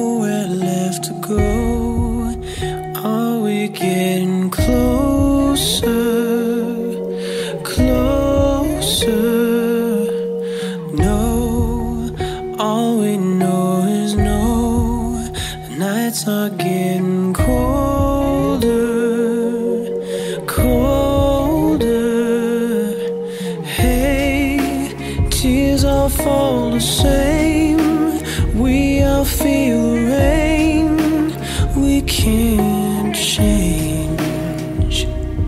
nowhere left to go. Are we getting closer, closer? No, all we know is no. The nights are getting colder, colder. Hey, tears all fall the same. We all feel the rain. We can't change.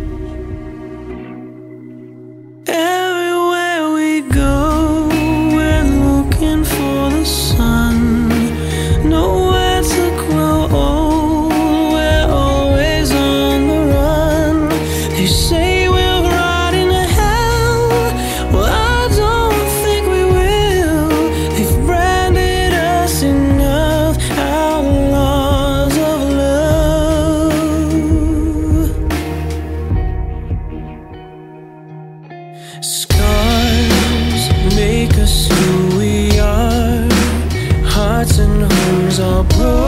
Everywhere we go, we're looking for the sun. Nowhere to grow old, we're always on the run. They say we'll rot in hell. Well, I don't think we will. They've branded us enough, outlaws of love. Scars make us who we are. Hearts and homes are broken.